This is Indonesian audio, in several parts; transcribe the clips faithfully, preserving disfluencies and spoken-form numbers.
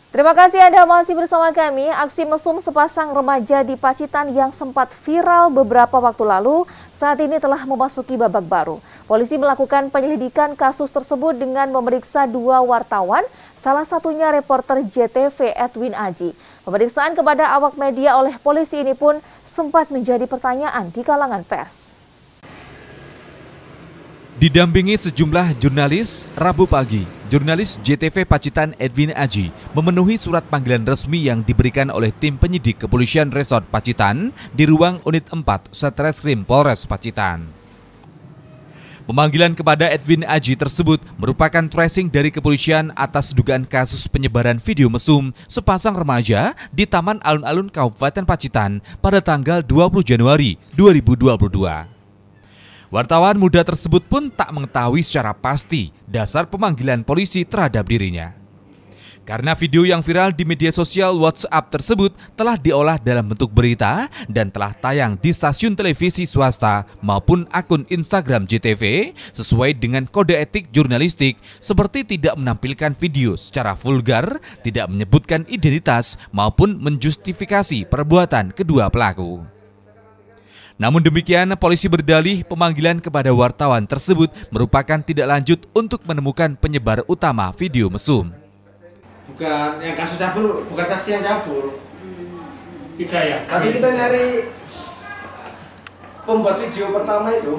Terima kasih Anda masih bersama kami. Aksi mesum sepasang remaja di Pacitan yang sempat viral beberapa waktu lalu saat ini telah memasuki babak baru. Polisi melakukan penyelidikan kasus tersebut dengan memeriksa dua wartawan, salah satunya reporter J T V Edwin Aji. Pemeriksaan kepada awak media oleh polisi ini pun sempat menjadi pertanyaan di kalangan pers. Didampingi sejumlah jurnalis, Rabu pagi, jurnalis J T V Pacitan Edwin Aji memenuhi surat panggilan resmi yang diberikan oleh tim penyidik Kepolisian Resort Pacitan di ruang Unit empat Satreskrim Polres Pacitan. Pemanggilan kepada Edwin Aji tersebut merupakan tracing dari kepolisian atas dugaan kasus penyebaran video mesum sepasang remaja di Taman Alun-Alun Kabupaten Pacitan pada tanggal dua puluh Januari dua ribu dua puluh dua. Wartawan muda tersebut pun tak mengetahui secara pasti dasar pemanggilan polisi terhadap dirinya. Karena video yang viral di media sosial WhatsApp tersebut telah diolah dalam bentuk berita dan telah tayang di stasiun televisi swasta maupun akun Instagram J T V sesuai dengan kode etik jurnalistik seperti tidak menampilkan video secara vulgar, tidak menyebutkan identitas maupun menjustifikasi perbuatan kedua pelaku. Namun demikian, polisi berdalih pemanggilan kepada wartawan tersebut merupakan tidak lanjut untuk menemukan penyebar utama video mesum. Bukan yang kasus cabul, bukan saksi yang cabul. Tidak ya. Tapi kita nyari pembuat video pertama itu.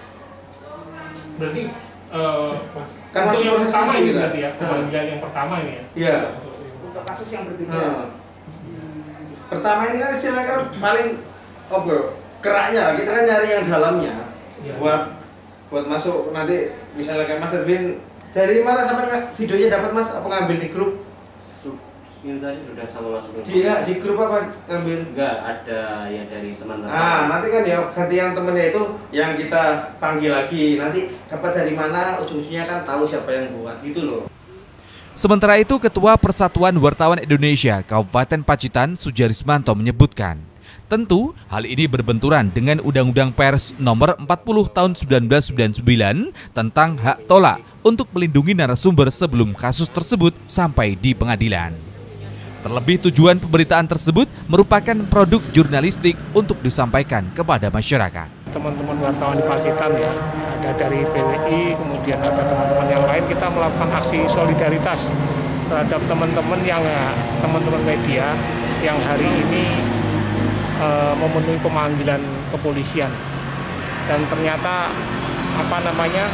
Berarti uh, kan untuk yang pertama ini kita. berarti ya, pemanggilan yang pertama ini ya. Iya. Untuk kasus yang berbeda. Nah. Pertama ini kan istilahnya kan paling oh bro, keraknya, kita kan nyari yang dalamnya ya. buat buat masuk nanti misalnya kayak Mas Edwin dari mana sampai videonya dapat Mas, apa ngambil di grup? Ini tadi sudah sama masukin. Dia di grup apa ngambil? Enggak, ada ya dari teman-teman. Ah, nanti kan ya ganti yang temennya itu yang kita panggil lagi. Nanti dapat dari mana, ujung-ujungnya kan tahu siapa yang buat gitu loh. Sementara itu, Ketua Persatuan Wartawan Indonesia Kabupaten Pacitan Sujarismanto menyebutkan, tentu hal ini berbenturan dengan Undang-Undang Pers Nomor empat puluh Tahun seribu sembilan ratus sembilan puluh sembilan tentang hak tolak untuk melindungi narasumber sebelum kasus tersebut sampai di pengadilan. Terlebih tujuan pemberitaan tersebut merupakan produk jurnalistik untuk disampaikan kepada masyarakat. Teman-teman wartawan di Pacitan ya, ada dari P W I, kemudian ada teman-teman yang lain, kita melakukan aksi solidaritas terhadap teman-teman yang teman-teman media yang hari ini uh, memenuhi pemanggilan kepolisian. Dan ternyata apa namanya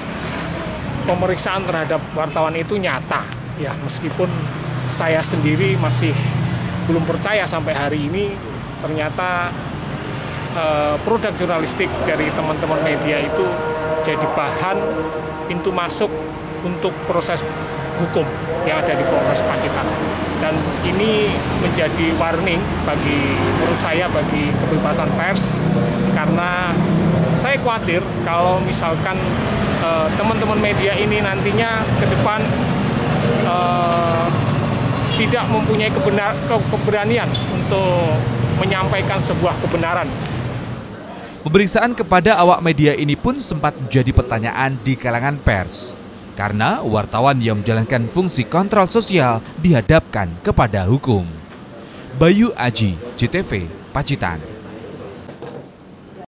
pemeriksaan terhadap wartawan itu nyata ya, meskipun saya sendiri masih belum percaya sampai hari ini ternyata eh, produk jurnalistik dari teman-teman media itu jadi bahan pintu masuk untuk proses hukum yang ada di Polres Pacitan. Dan ini menjadi warning bagi menurut saya bagi kebebasan pers, karena saya khawatir kalau misalkan teman-teman eh, media ini nantinya ke depan eh, tidak mempunyai kebenar, ke, keberanian untuk menyampaikan sebuah kebenaran. Pemeriksaan kepada awak media ini pun sempat menjadi pertanyaan di kalangan pers, karena wartawan yang menjalankan fungsi kontrol sosial dihadapkan kepada hukum. Bayu Aji, J T V, Pacitan.